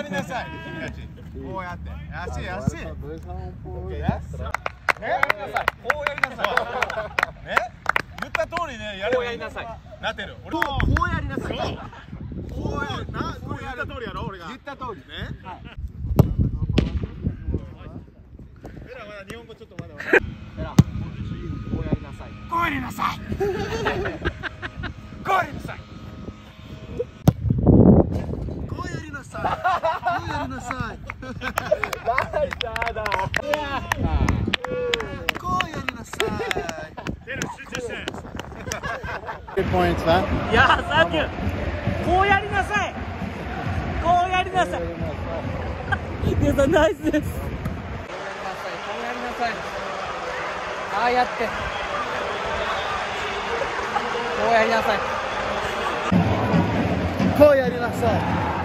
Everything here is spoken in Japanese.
りなさい君たち。こうやって足ね、やりなさい。こうやりなさいね。言った通りね、やればいい。なってる。俺こうやりなさい。こうやるな。こう言った通りやろ。俺が言った通りね。エラまだ日本語ちょっとまだ。エラこうやりなさい。こうやりなさい。こうやりなさい。こうやりなさい。こうやりなさい。こうやりなさい。Good points, huh? いやー、サンキュー。こうやりなさい。こうやりなさい。皆さんナイスです。こうやりなさい。こうやりなさい。ああやって。こうやりなさい。 こうやりなさい。